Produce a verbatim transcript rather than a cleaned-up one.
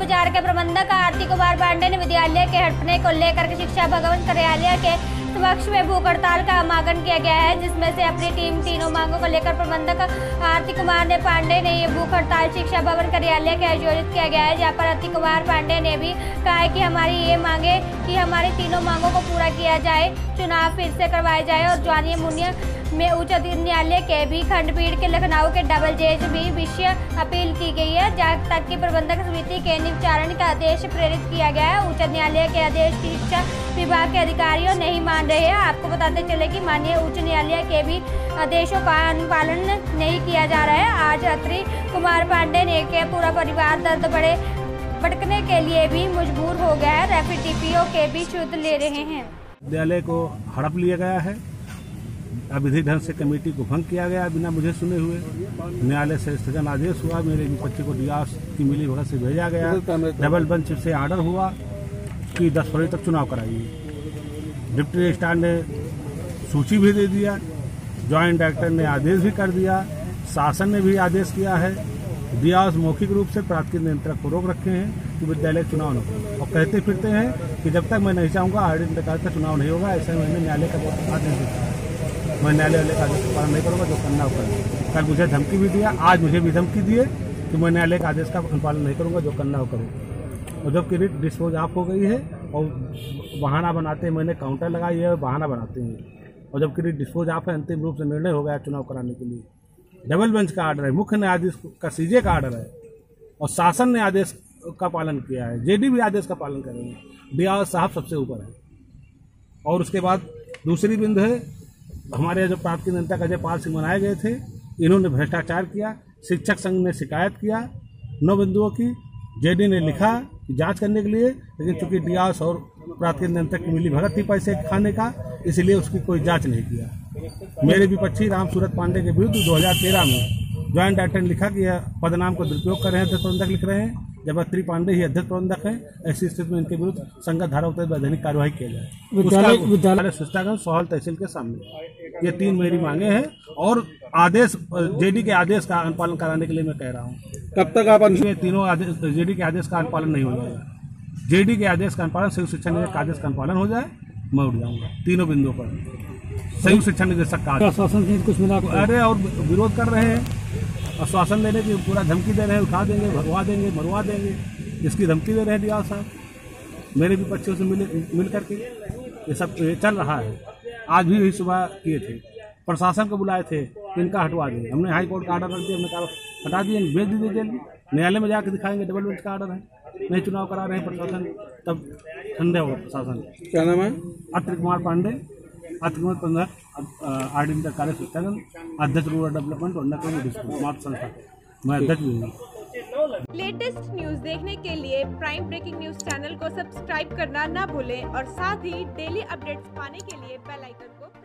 विचार के प्रबंधक आरती कुमार पांडे ने विद्यालय के हटने को लेकर शिक्षा भवन कार्यालय के समक्ष में भूख हड़ताल का आह्वान किया गया है, जिसमें से अपनी टीम तीनों मांगों को लेकर प्रबंधक आरती कुमार ने पांडे ने ये भूख हड़ताल शिक्षा भवन कार्यालय के आयोजित किया गया है, जहाँ पर आरती कुमार पांडे ने भी कहा है कि हमारी ये मांगे कि हमारी तीनों मांगों को पूरा किया जाए, चुनाव फिर से करवाए जाए और जानिए मुनिया में उच्च न्यायालय के भी खंडपीठ के लखनऊ के डबल जेज भी विषय अपील की गई है, जहाँ तक कि प्रबंधक समिति के निवारण का आदेश प्रेरित किया गया है। उच्च न्यायालय के आदेश की शिक्षा विभाग के अधिकारियों नहीं मान रहे हैं। आपको बताते चले कि माननीय उच्च न्यायालय के भी आदेशों का अनुपालन नहीं किया जा रहा है। आज आरती कुमार पांडे ने के पूरा परिवार दर्द बड़े भटकने के लिए भी मजबूर हो गया है। रैपिड टीपीओ के भी शुद्ध ले रहे हैं। विद्यालय को हड़प लिया गया है, अविधिक ढंग से कमेटी को भंग किया गया बिना मुझे सुने हुए। न्यायालय से स्थगन आदेश हुआ, मेरे बच्चे को डियास की मिली भगत से भेजा गया। डबल बेंच से आर्डर हुआ कि दस फरवरी तक चुनाव कराइए। डिप्टी रजिस्ट्रार ने सूची भी दे दिया, ज्वाइंट डायरेक्टर ने आदेश भी कर दिया, शासन ने भी आदेश किया है। डियास मौखिक रूप से प्राथमिक नियंत्रक को रोक रखे हैं कि विद्यालय चुनाव न हो, और कहते फिरते हैं कि जब तक मैं नहीं चाहूँगा आरडी का चुनाव नहीं होगा। ऐसे मैंने न्यायालय का आदेश दिया, मैं न्यायालय का आदेश का पालन नहीं करूँगा, जो करना हो करूँगा। कल मुझे धमकी भी दिया, आज मुझे भी धमकी दिए कि मैं न्यायालय का आदेश का पालन नहीं करूँगा, जो करना हो करूँगा। और जबकि रिट डिस्पोज ऑफ हो गई है और बहाना बनाते हैं, मैंने काउंटर लगाई है और बहाना बनाते हैं। और जबकि रिट डिस्पोज ऑफ है, अंतिम रूप से निर्णय हो गया चुनाव कराने के लिए। डबल बेंच का आर्डर है, मुख्य न्यायाधीश का सीजे का आर्डर है और शासन ने आदेश का पालन किया है। जेडी भी आदेश का पालन करेंगे। डियास साहब सबसे ऊपर है। और उसके बाद दूसरी बिंदु है, हमारे जो प्राप्ति नियंत्रक अजय पाल सिंह बनाए गए थे, इन्होंने भ्रष्टाचार किया। शिक्षक संघ ने शिकायत किया नौ बिंदुओं की, जेडी ने लिखा कि जांच करने के लिए, लेकिन चूंकि डियास और प्राप्ति नियंत्रक की मिली भगत थी पैसे खाने का, इसलिए उसकी कोई जांच नहीं किया। मेरे विपक्षी राम सूरत पांडे के विरुद्ध दो हज़ार तेरह में ज्वाइंट डायरेक्टर ने लिखा कि यह पदनाम को दुरुपयोग कर रहे हैं, अध्यक्ष प्रबंधक लिख रहे हैं, जब अत्री पांडे ही अध्यक्ष प्रबंधक हैं। ऐसी स्थिति में इनके विरुद्ध संगत धारा उत्तर वैधानिक कार्यवाही किया जाए। विद्यालय विद्यालय शिष्टागंज सोहल तहसील के सामने ये तीन मेरी मांगे हैं और आदेश जेडी के आदेश का अनुपालन कराने के लिए मैं कह रहा हूँ। कब तक आप तीनों आदेश जेडी के आदेश का अनुपालन नहीं हो जाएगा, जेडी के आदेश का अनुपालन संयुक्त शिक्षा निदेशक का आदेश का अनुपालन हो जाए, मैं उठ जाऊंगा तीनों बिंदुओं पर। संयुक्त शिक्षा निदेशक का आश्वासन से कुछ मिला? अरे और विरोध कर रहे हैं, आश्वासन देने की पूरा धमकी दे रहे हैं, उठा देंगे, भगवा देंगे, मरवा देंगे, इसकी धमकी दे रहे हैं डियास साहब। मेरे विपक्षियों से मिल मिल करके ये सब ये चल रहा है। आज भी यही सुबह किए थे, प्रशासन को बुलाए थे, इनका हटवा देंगे। हमने हाई कोर्ट का आर्डर रख दिया, हमने कहा हटा दिए, भेज दीजिए जेल में, न्यायालय में जाकर दिखाएंगे डबल बेंच का आर्डर है, नहीं चुनाव करा रहे हैं प्रशासन, तब ठंडे होगा प्रशासन। क्या नाम है? आरती कुमार पांडे, आरती कुमार पंद्रह आर डी कार्य शिक्षागंज, अध्यक्ष रूरल डेवलपमेंट और स्मार्ट संस्था, मैं अध्यक्ष भी हूँ। लेटेस्ट न्यूज देखने के लिए प्राइम ब्रेकिंग न्यूज चैनल को सब्सक्राइब करना ना भूलें और साथ ही डेली अपडेट्स पाने के लिए बेल आइकन को